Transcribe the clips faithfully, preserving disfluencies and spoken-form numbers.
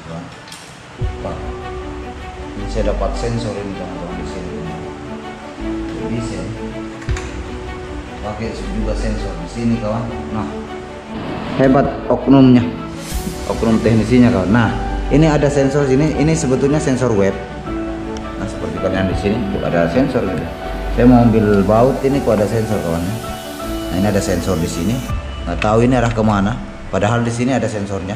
Wah, wah. Ini saya dapat sensor ini teman-teman di sini. Bisa pakai juga sensor di sini kawan. Nah, hebat oknumnya, oknum teknisinya kawan. Nah, ini ada sensor sini. Ini sebetulnya sensor web. Nah, seperti kalian di sini tuh ada sensor gitu. Saya mau ambil baut ini kok ada sensor kawan. Nah, ini ada sensor di sini. Nggak tahu ini arah kemana. Padahal di sini ada sensornya.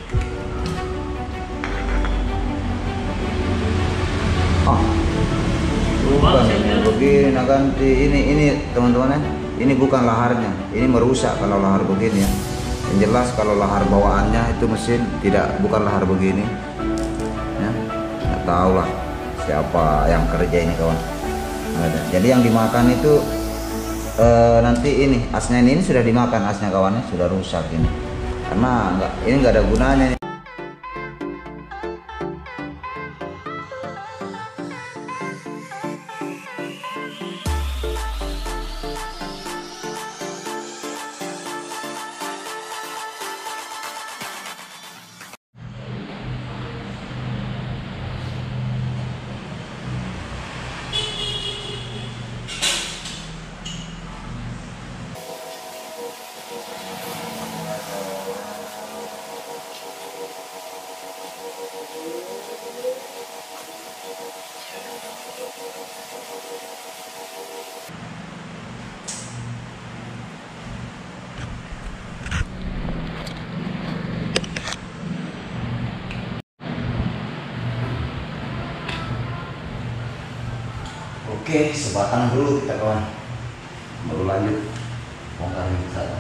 Oh, bukan begini. Nah, ganti ini ini teman-teman ya. Ini bukan laharnya. Ini merusak kalau lahar begini ya. Yang jelas kalau lahar bawaannya itu mesin tidak bukan lahar begini. Ya, nggak tahu lah siapa yang kerja ini kawan. Ada. Jadi yang dimakan itu eh, nanti ini asnya ini, ini sudah dimakan asnya kawannya, sudah rusak ini. Karena enggak, ini nggak ada gunanya nih. Oke, sebatang dulu kita kawan, baru lanjut bongkar ini saja.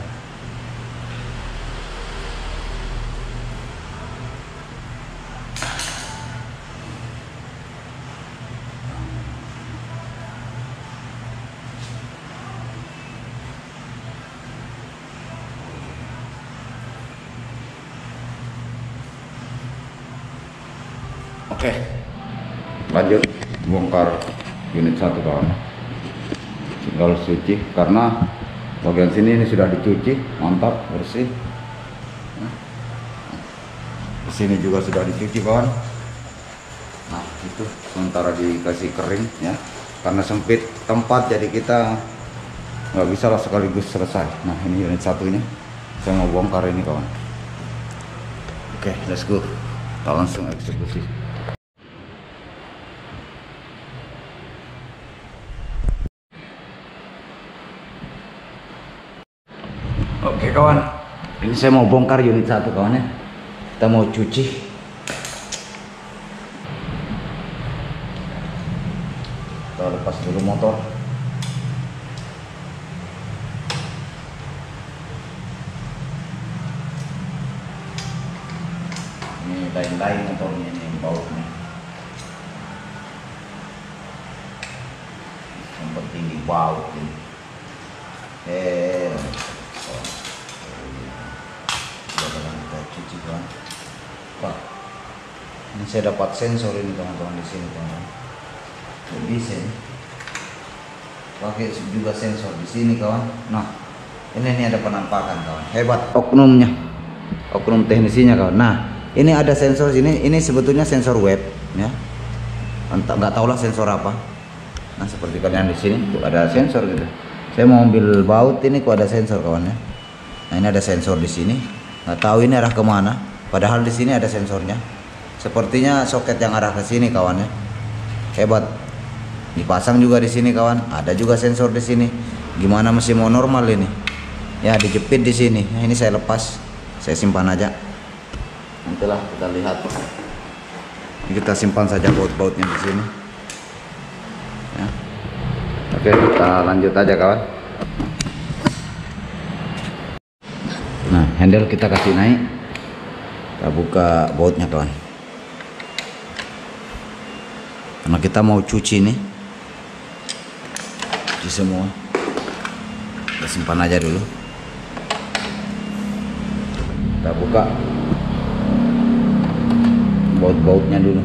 Oke, lanjut bongkar unit satu kawan. Tinggal cuci karena bagian sini ini sudah dicuci, mantap bersih. Di sini juga sudah dicuci kawan. Nah itu sementara dikasih kering ya, karena sempit tempat jadi kita nggak bisa lah sekaligus selesai. Nah ini unit satunya saya mau bongkar ini kawan. Oke, let's go, kita langsung eksekusi. Oke kawan, ini saya mau bongkar unit satu kawan ya. Kita mau cuci. Kita lepas dulu motor. Ini lain-lain motornya ini bautnya. Yang penting di baut ini. Eh. Cuci kan, Pak. Ini saya dapat sensor ini teman-teman di sini teman. Bisa ini. Pakai juga sensor di sini kawan. Nah, ini ini ada penampakan kawan. Hebat oknumnya, oknum teknisinya kawan. Nah, ini ada sensor sini. Ini sebetulnya sensor web ya. Entah nggak tahu lah sensor apa. Nah, seperti kalian di sini tuh ada sensor gitu. Saya mau ambil baut ini kok ada sensor kawan ya. Nah, ini ada sensor di sini. Nggak tahu ini arah kemana, padahal di sini ada sensornya. Sepertinya soket yang arah ke sini kawan ya. Hebat. Dipasang juga di sini kawan. Ada juga sensor di sini. Gimana masih mau normal ini? Ya dijepit di sini. Nah, ini saya lepas, saya simpan aja. Nantilah kita lihat. Ini kita simpan saja baut-bautnya di sini. Ya. Oke, kita lanjut aja kawan. Nah, handle kita kasih naik. Kita buka bautnya kawan. Karena kita mau cuci nih. Cuci semua. Kita simpan aja dulu. Kita buka baut-bautnya dulu.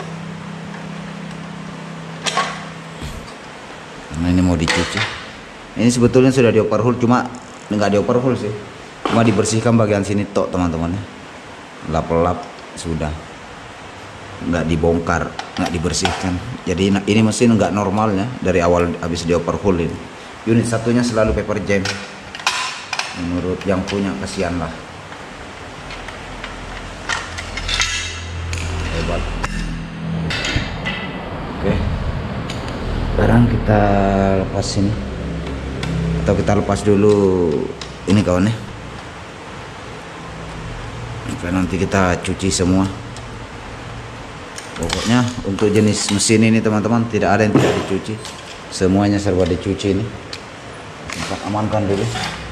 Nah, ini mau dicuci. Ini sebetulnya sudah di overhaul, cuma nggak di overhaul sih, cuma dibersihkan bagian sini tok teman-teman ya. Lap-lap sudah, nggak dibongkar, nggak dibersihkan. Jadi ini mesin nggak normalnya dari awal habis di overhaul ini. Unit satunya selalu paper jam. Menurut yang punya kasihan lah. Hebat. Oke. Sekarang kita lepas ini. Atau kita lepas dulu ini kawan ya. Supaya nanti kita cuci semua. Pokoknya untuk jenis mesin ini teman-teman tidak ada yang tidak dicuci. Semuanya serba dicuci ini. Kita amankan dulu.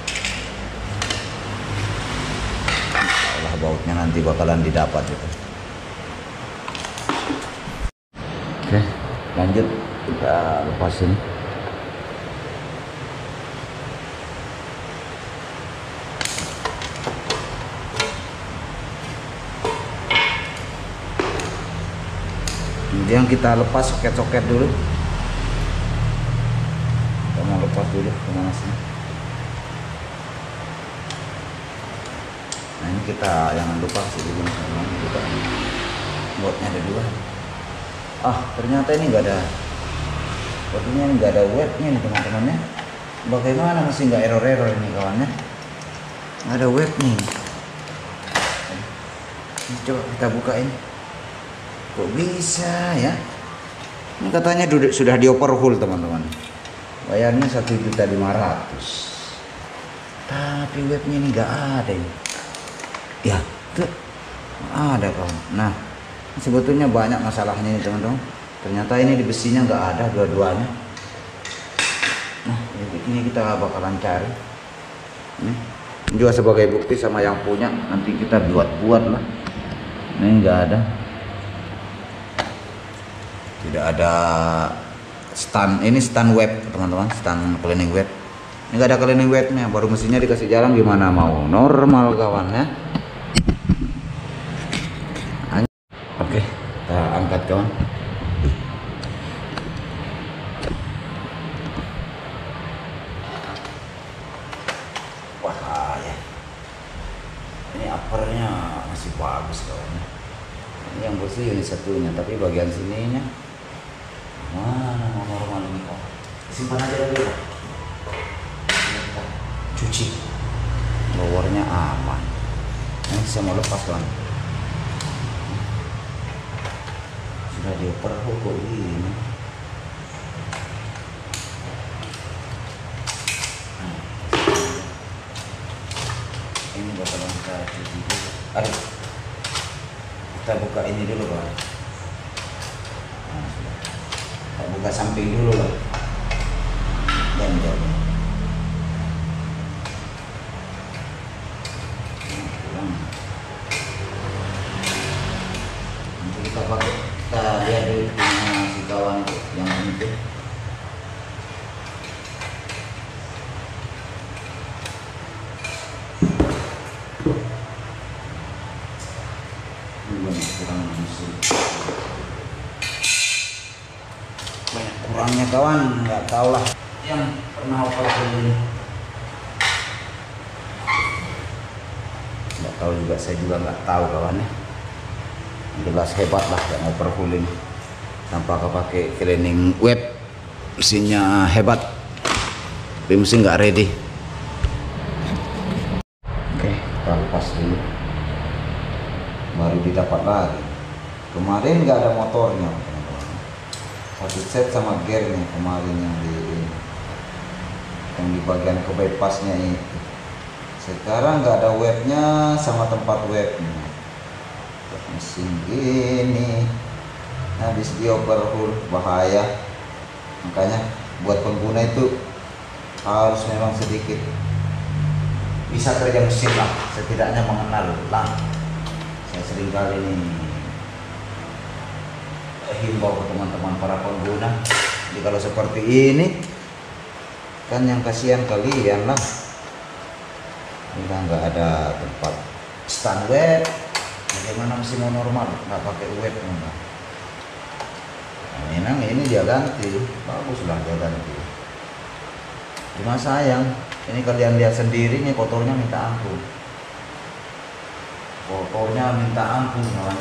Allah, bautnya nanti bakalan didapat gitu. Oke, lanjut kita lepas ini. Kemudian kita lepas soket-soket dulu. Kita mau lepas dulu kemana sih? Nah ini kita jangan lupa sih dulu kita buatnya ada dua. Ah ternyata ini enggak ada, sepertinya ini enggak ada webnya nih teman-temannya. Bagaimana masih nggak error-error ini kawannya? Nggak ada web nih. Ini coba kita bukain. Kok bisa ya? Ini katanya sudah di overhaul teman-teman. Bayarnya satu juta lima ratus. Tapi webnya ini nggak ada ini. Ya, tuh ada kawan. Nah, sebetulnya banyak masalahnya ini teman-teman. Ternyata ini di besinya nggak ada dua-duanya. Nah, ini kita bakalan cari. Ini juga sebagai bukti sama yang punya. Nanti kita buat-buat lah. Ini nggak ada. Tidak ada stand, ini stand web teman-teman, stand cleaning web. Ini nggak ada cleaning webnya, baru mesinnya dikasih jalan gimana mau normal kawannya. Oke, kita angkat kawan. Wah ya, ini uppernya masih bagus kawan. Ini yang bersih unit satunya, tapi bagian sininya mana mau normal ini kok. Simpan aja dulu. Cuci. Lowernya aman. Ini saya mau lepas kan. Sudah dioper kok ini. Nah, ini bakalan kita cuci dulu. Aduh. Kita buka ini dulu kan. Nah, kita buka samping dulu lah. Dan jauh. Nanti kita pakai, kita lihat dulu punya si kawan itu yang itu. Banyak kurangnya kawan, nggak tahu lah yang pernah operasi ini. Nggak tahu juga, saya juga nggak tahu kawannya. Jelas hebat lah yang overhaul ini. Tanpa pakai cleaning web, mesinnya hebat. Tapi mesin nggak ready. Oke, kita lepas dulu. Baru didapat lagi. Kemarin nggak ada motornya. Satu set sama gearnya kemarin yang di yang di bagian ke bypassnya itu. Sekarang nggak ada webnya sama tempat webnya. Mesin gini habis di overhaul bahaya. Makanya buat pengguna itu harus memang sedikit bisa kerja mesin lah, setidaknya mengenal lah. Saya sering kali nih himbau ke teman-teman para pengguna, jadi kalau seperti ini kan yang kasihan kalian lah. Kita nggak ada tempat stand web, bagaimana mesin mau normal nggak pakai web enggak. Nah, memang ini dia ganti, bagus lah dia ganti. Cuma sayang, ini kalian lihat sendiri nih, kotornya minta ampun. Kotornya minta ampun kawan.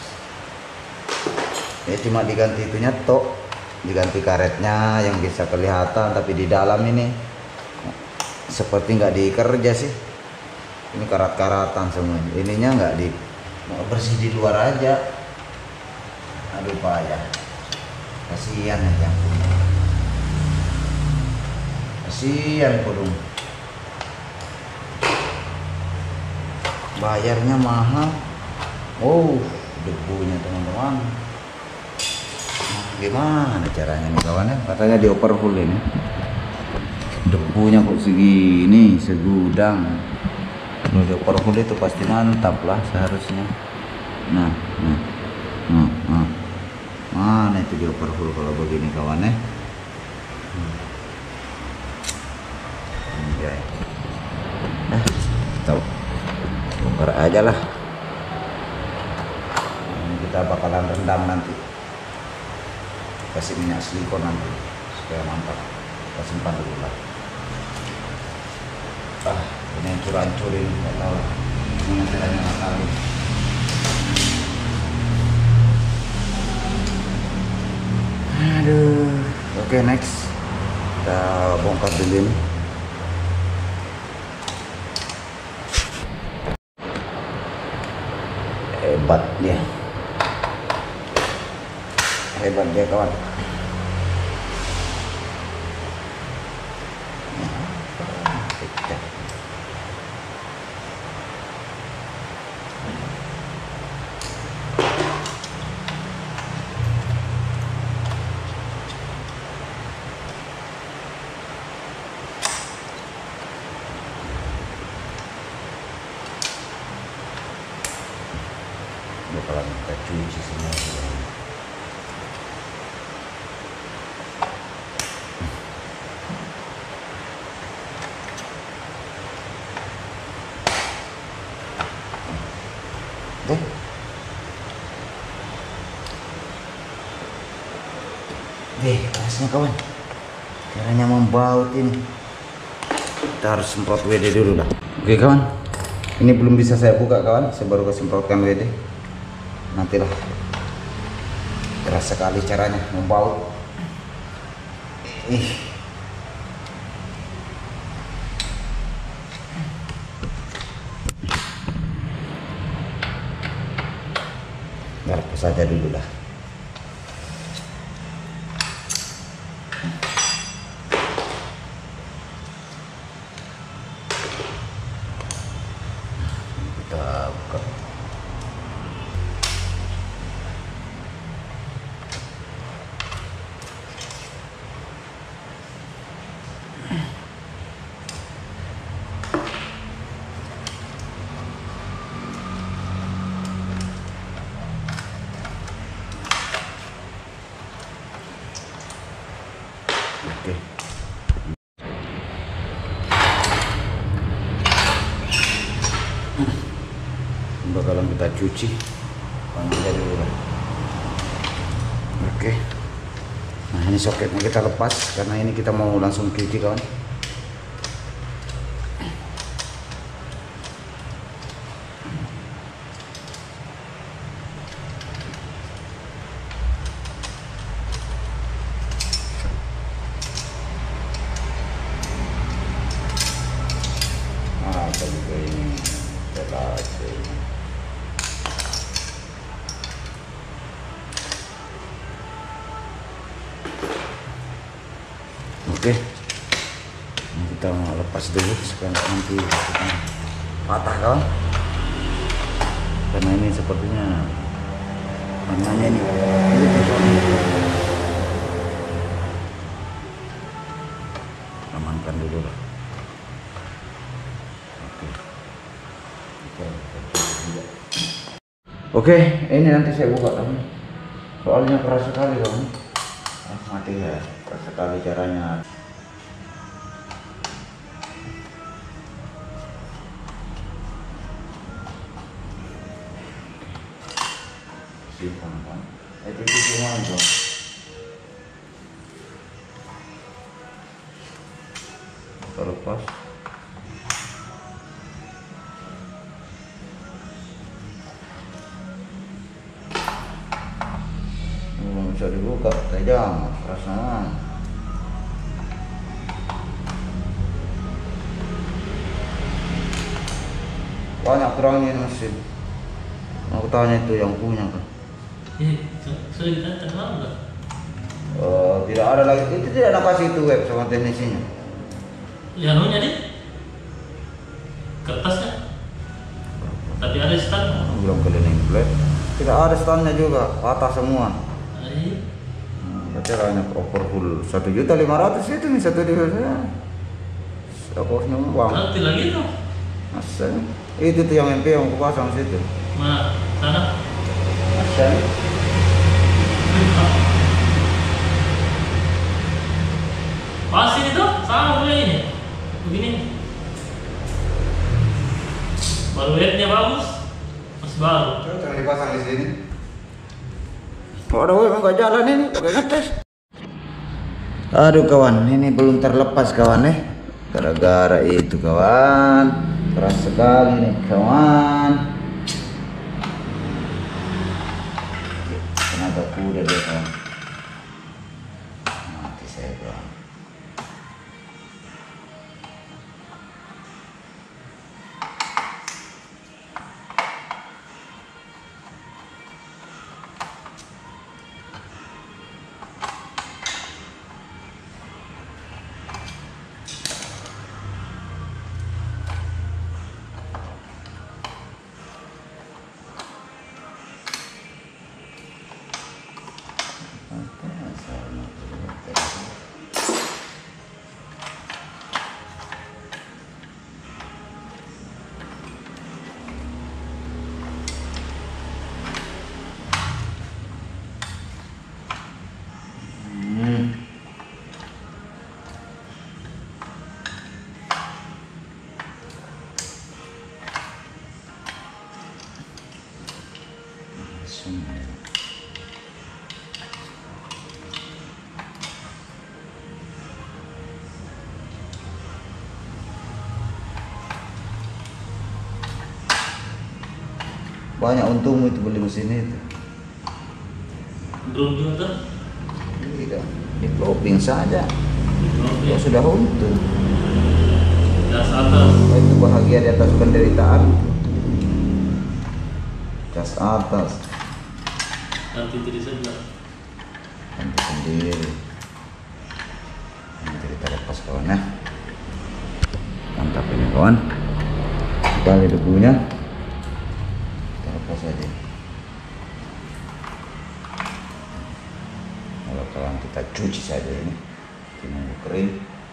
Ya cuma diganti itunya tok, diganti karetnya yang bisa kelihatan, tapi di dalam ini seperti nggak dikerja sih. Ini karat-karatan semua. Ininya nggak di bersih di luar aja. Aduh payah. Kasihan aja. Kasihan kodong. Bayarnya mahal. Oh, debunya teman-teman. Nah, gimana caranya nih kawan ya? Katanya di overhaul ini. Debunya kok segini, segudang. Kalau di overhaul itu pasti mantap lah seharusnya. Nah, nah, nah, nah. Mana itu di overhaul kalau begini kawan ya? Ya, nah, tahu, bongkar aja lah. Ini kita bakalan rendam nanti, kasih minyak silikon nanti supaya mantap. Kita simpan dulu lah. Ah, ini hancur-hancurin, nggak tahu gimana caranya ngakalin. Aduh, oke okay, next kita bongkar dulu ini. Hebat dia, hebat dia kawan. Bakalan kita cuci semua. Deh. Deh, kerasnya kawan. Caranya membaut ini. Kita harus semprot W D dulu lah. Oke kawan. Ini belum bisa saya buka kawan, saya baru kesemprotkan W D. Nantilah, keras sekali caranya membaut. Ih, garpu saja dulu lah. Kita buka. Oke. Bakalan kita cuci panjangnya dulu lah. Oke. Nah ini soketnya kita lepas karena ini kita mau langsung cuci kawan. Ah, tadi ini telah. Oke, ini kita lepas dulu supaya nanti patah kawan. Karena ini sepertinya warnanya ini amankan dulu lah. Oke, ini nanti saya buka kawan. Soalnya keras sekali kawan. Ah, mati ya, keras sekali caranya. Simpan kan, itu cuma itu. lepas. Belum bisa dibuka, tajam, kerasnya. Banyak kurangnya ini mesin. Aku tanya itu yang punya kan. Eh, sudah kita kenal nggak? Uh, tidak ada lagi, itu tidak ada kasih itu web sama teknisinya. Lianunya deh, kertasnya. Tapi ada stand. Belum cleaning plate. Tidak ada standnya juga, patah semua. Ayo. Hmm, berarti hanya overfull satu juta lima ratus itu nih satu divisinya. Aku uang. Nanti lagi tuh. Masa? Itu tuh yang M P yang aku pasang situ. Mana? Sana? Masa? Pas ini tuh, sama punya ini. Begini. Baru webnya bagus, masih baru. Coba jangan dipasang di sini. Oh, ada web nggak jalan ini, pakai ngetes. Aduh kawan, ini belum terlepas kawan eh. Gara-gara itu kawan. Keras sekali nih kawan. Tenaga kuda dia kawan. Mati saya kawan. Banyak untungmu itu beli mesin itu. Belum juga. Tidak, di cloping saja. Belum Ya ya. sudah untung. Gas atas. Oh, itu bahagia di atas penderitaan. Gas atas. Nanti jadi saja. Nanti sendiri. Nanti kita lepas kawan ya. Mantap ini kawan. Kali debunya. Kita lepas aja. Kalau kawan kita cuci saja ini. Tunggu kering.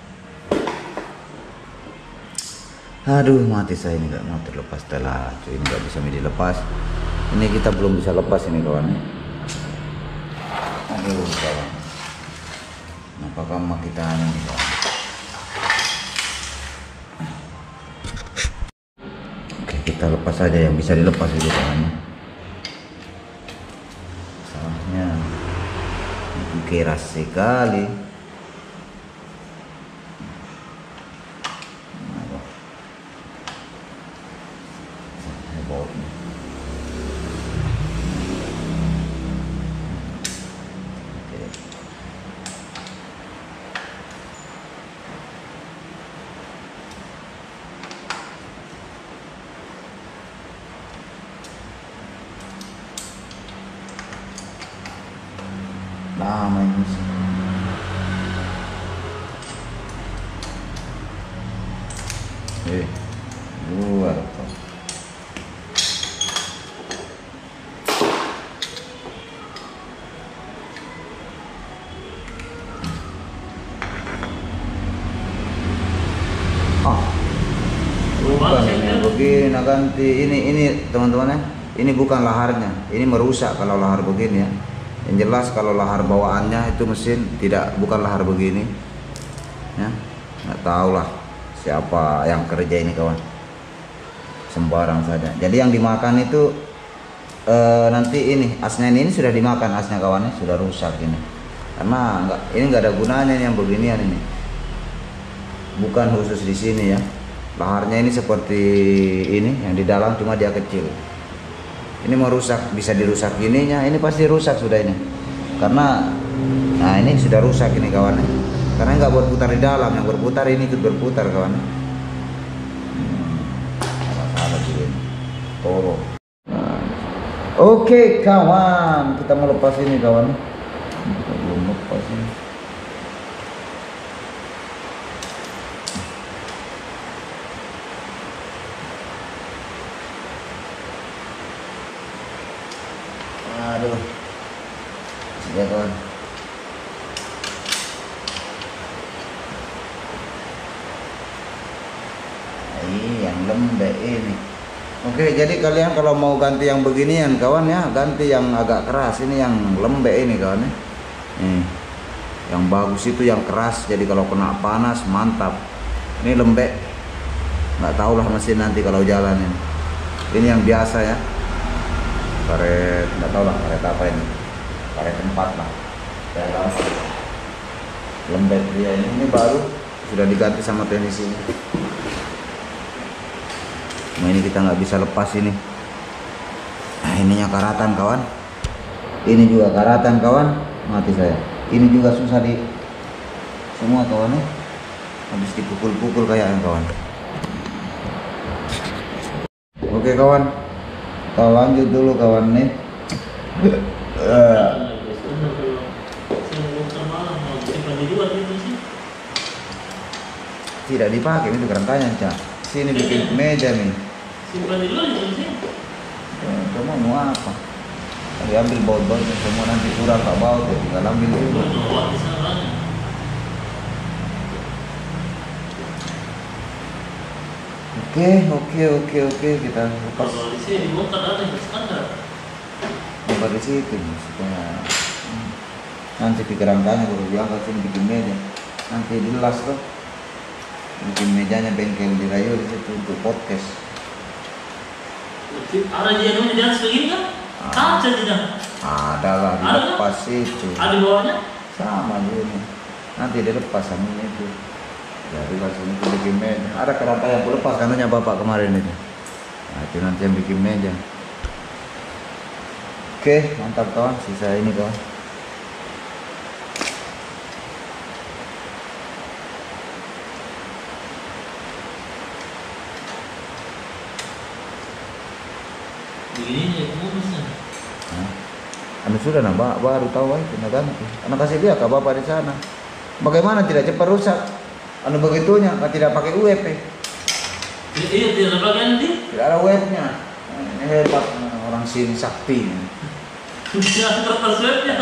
Aduh mati saya ini nggak mau terlepas telah. Ini nggak bisa dilepas. Ini kita belum bisa lepas ini kawan. Aduh kawan. Apakah mak kita ini kawan? Oke kita lepas saja yang bisa dilepas dulu kawan. Salahnya itu keras sekali. Lama ini sih. Eh, luar tuh. Ah, bukan ini begini, nah ganti ini ini teman-teman ya. Ini bukan laharnya, ini merusak kalau lahar begini ya. Yang jelas kalau lahar bawaannya itu mesin tidak bukan lahar begini ya, nggak tahu lah siapa yang kerja ini kawan, sembarang saja. Jadi yang dimakan itu e, nanti ini asnya ini, ini sudah dimakan asnya kawannya, sudah rusak ini karena nggak ini nggak ada gunanya ini yang beginian ini bukan khusus di sini ya. Laharnya ini seperti ini, yang di dalam cuma dia kecil. Ini mau rusak, bisa dirusak ininya, ini pasti rusak sudah ini. Karena, nah ini sudah rusak ini kawan. Karena nggak berputar di dalam, yang berputar ini ikut berputar kawan. Hmm, salah juga ini. Toro. Nah. Oke kawan, kita mau lepas ini kawan. Kita belum lepas ini. Aduh, ya kawan. Ini yang lembek ini. Oke, jadi kalian kalau mau ganti yang beginian kawan ya, ganti yang agak keras. Ini yang lembek ini kawan ya. Nih, yang bagus itu yang keras. Jadi kalau kena panas mantap. Ini lembek. Nggak tahu lah mesin nanti kalau jalan ini. Ini yang biasa ya. Karet, nggak tahu lah karet apa ini. Karet empat lah. Dalam lembek dia ini. Ini baru sudah diganti sama teknisinya. Nah ini kita nggak bisa lepas ini. Nah ininya karatan kawan. Ini juga karatan kawan. Mati saya. Ini juga susah di semua kawan ya. Habis dipukul-pukul kayaknya kawan. Oke kawan, kita lanjut dulu kawan nih. Tidak dipakai itu kerangkanya cak. Sini bikin meja nih. Simpan di luar itu sih. Cuma mau apa? Diambil baut-bautnya semua nanti kurang tak baut ya tinggal ambil dulu. Oke oke oke oke kita lepas. Kalau di sini dibongkar ada yang standar. Bongkar di situ supaya nanti di kerangkanya baru diangkat sini bikin meja. Nanti dilas tuh. Bikin mejanya bengkel di Rayo di situ untuk podcast. Ada jenuhnya di atas begini kan? Kaca tidak? Ada lah dilepas itu. Ada di bawahnya? Sama juga. Nanti dilepas sama itu. Jadi langsung itu bikin meja. Ada kerangka yang aku lepas katanya bapak kemarin itu. Nah itu nanti yang bikin meja. Oke mantap kawan. Sisa ini kawan. Begini ya kumusnya. Nah, anu sudah nambah baru tahu aja kena ganti. Anak kasih dia ke bapak di sana. Bagaimana tidak cepat rusak? Anu begitunya kan tidak pakai U E P. Iya tidak pakai nanti. Tidak ada webnya. Ini hebat orang sini sakti. Bisa kertas webnya.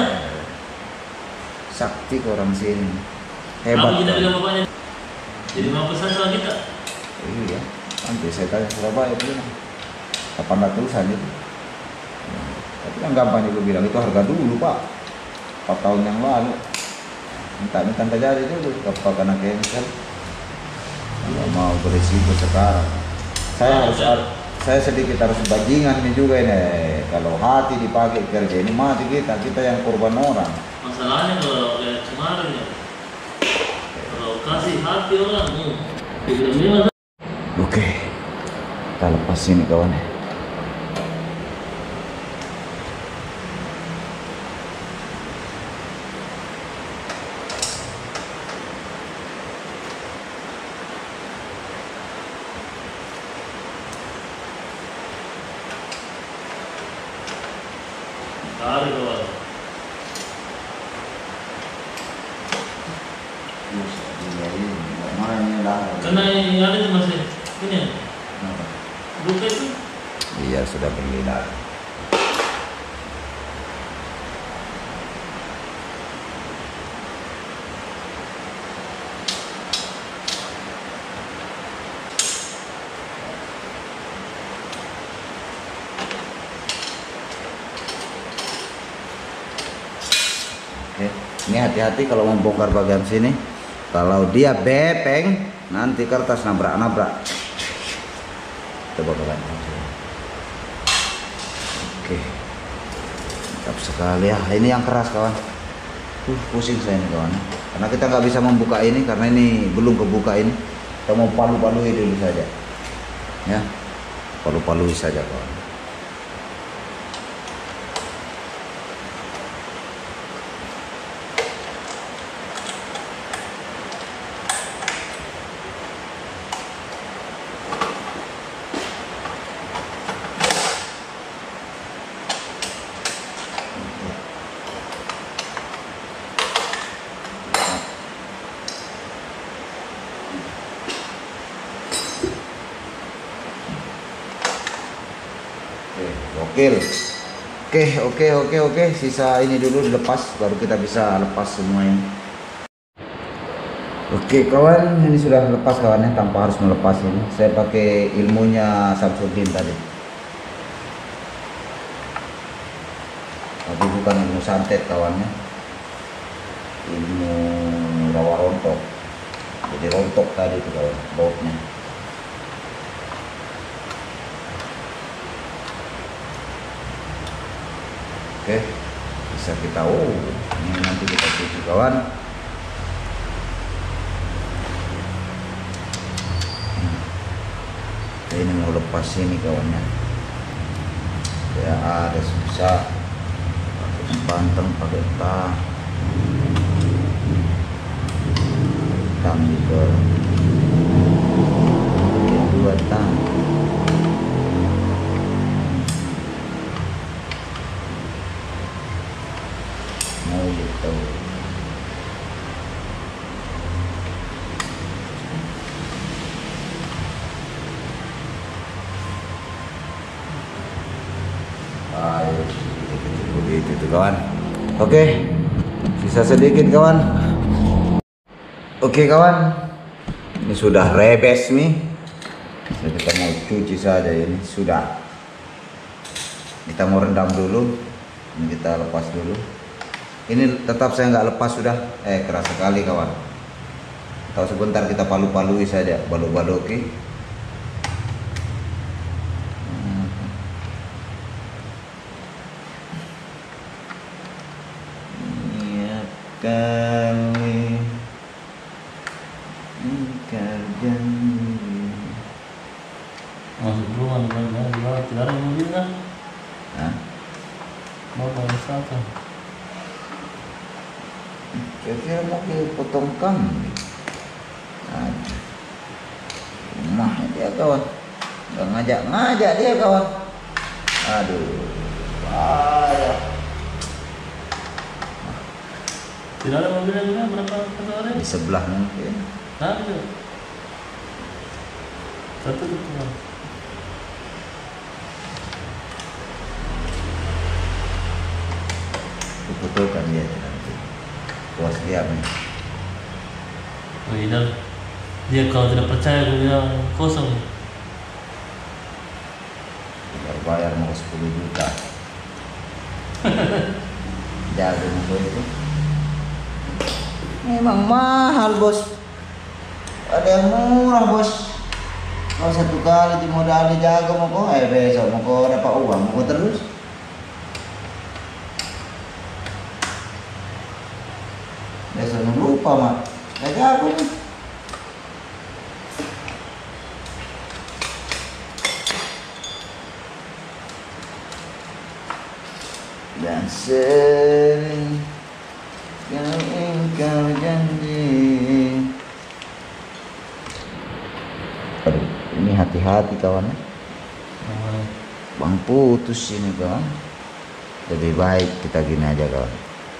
Sakti ke orang sini. Hebat. Apa kita bilang bapaknya? Jadi mau pesan sama kita? Iya. Nanti saya tanya Surabaya bilang. Kapan ratusan itu? Nah, tapi kan gampang juga bilang itu harga dulu pak. empat tahun yang lalu. Minta-minta jadi dulu. Kapal kena cancel. Nggak mau berisiko sekarang. Saya harus saya sedikit harus bajingan ini juga ini. Kalau hati dipakai kerja ini mati kita. Kita yang korban orang. Masalahnya kalau kayak kemarin ya. Kalau kasih hati orang, hmm. Oke. Kita lepas sini kawan. Tarik kawan. Karena yang ada itu masih ini ya? Buka itu? Iya sudah berlidah. Oke, ini hati-hati kalau mau bongkar bagian sini. Kalau dia bepeng, nanti kertas nabrak-nabrak. Coba kawan. Oke, mantap sekali ya. Ini yang keras kawan. Uh, pusing saya nih kawan. Karena kita nggak bisa membuka ini karena ini belum kebuka ini. Kita mau palu-palui dulu saja. Ya. Palu-palui saja, kawan. Oke, oke, oke, oke, oke. Sisa ini dulu dilepas, baru kita bisa lepas semuanya. Oke kawan, ini sudah lepas kawannya tanpa harus melepas ini. Saya pakai ilmunya Samsudin tadi. Tapi bukan ilmu santet kawannya. Ilmu rawa rontok. Jadi rontok tadi itu kawan, bautnya. Oke, bisa kita oh ini nanti kita cuci kawan. Oke, ini mau lepas ini kawannya. Ya ada susah. Pakai banteng, pakai tang, tang juga. Dua tang. Mau gitu. Ayo, begitu tuh kawan. Oke, sisa sedikit kawan. Oke kawan, ini sudah rebes nih. Jadi kita mau cuci saja ini sudah. Kita mau rendam dulu. Ini kita lepas dulu. Ini tetap saya nggak lepas sudah. Eh keras sekali kawan. Tahu sebentar kita palu-palui saja, balu-baluki. Iya kali ingkar janji. Masuk dulu kan kan tidak ada mobil kan? Hah? Mau ke wisata. Kira-kira mau ke potong kambing. Aduh. Rumah dia kawan. Nggak ngajak-ngajak dia kawan. Aduh. Payah. Tidak ada mobil yang juga berapa orang? Di sebelah mungkin. Nah itu. Satu itu kan. Dipotongkan dia nanti. Puas dia nih. Oh iya, dia kalau tidak percaya dia bilang kosong. Baru bayar mau sepuluh juta. Jago mobil itu. Memang mahal bos. Ada yang murah bos. Kalau satu kali dimodali jago mau kok, eh besok mau kok dapat uang mau kok terus. Biasanya lupa mak. Gak jago nih. Dan sering yang ingkar janji. Aduh, ini hati-hati kawan. Hmm. Bang putus ini kawan. Lebih baik kita gini aja kawan.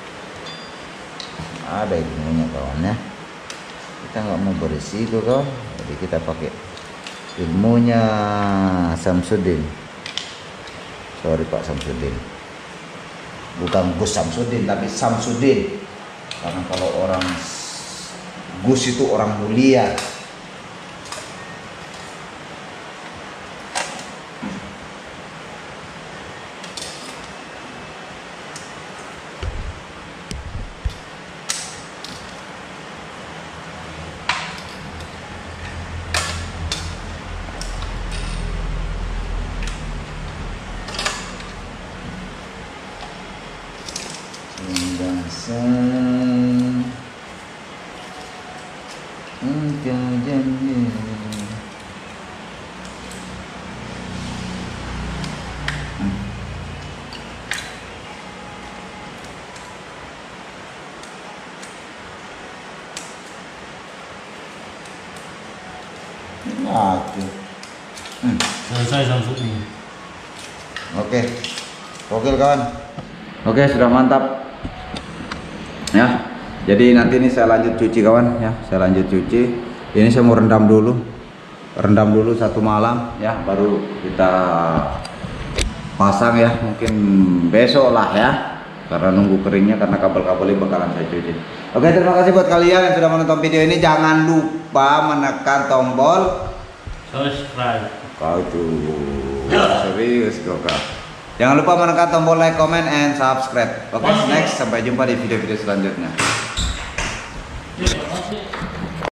Ada ilmunya kawan ya. Kita nggak mau berisiko kawan. Jadi kita pakai ilmunya Samsudin. Sorry Pak Samsudin. Bukan Gus Samsudin tapi Samsudin. Karena kalau orang Gus itu orang mulia. jika janji. Aku. Hmm. Selesai Samsung ini. Oke, oke kawan. Oke, sudah mantap. Ya, jadi nanti ini saya lanjut cuci kawan. Ya, saya lanjut cuci. Ini saya mau rendam dulu, rendam dulu satu malam. Ya, baru kita pasang ya. Mungkin besok lah ya. Karena nunggu keringnya, karena kabel-kabel ini bakalan saya cuci. Oke, terima kasih buat kalian yang sudah menonton video ini. Jangan lupa menekan tombol Subscribe. kau tuh serius kau kau. Jangan lupa menekan tombol like, comment, and subscribe. Oke, next sampai jumpa di video-video selanjutnya.